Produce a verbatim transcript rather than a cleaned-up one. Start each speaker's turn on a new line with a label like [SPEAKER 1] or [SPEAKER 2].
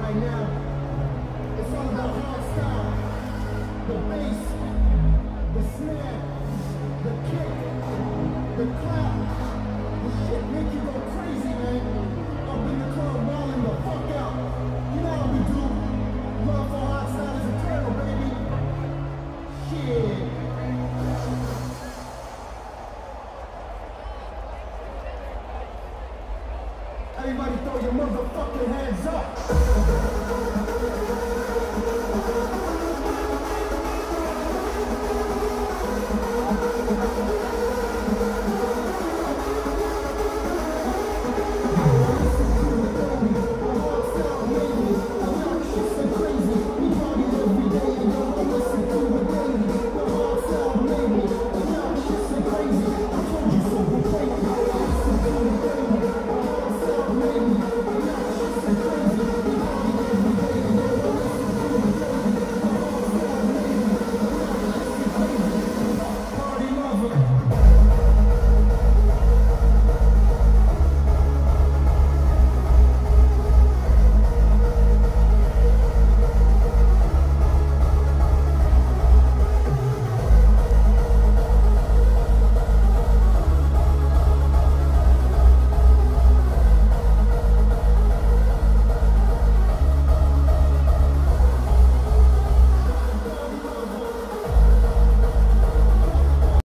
[SPEAKER 1] right now. It's all about hard style. The bass, the snare, the kick, the clap. The shit make you go crazy, man. Up in the club, balling the fuck out. You know how we do. Love for hard style is eternal, baby. Shit. Everybody throw your motherfucking hands up.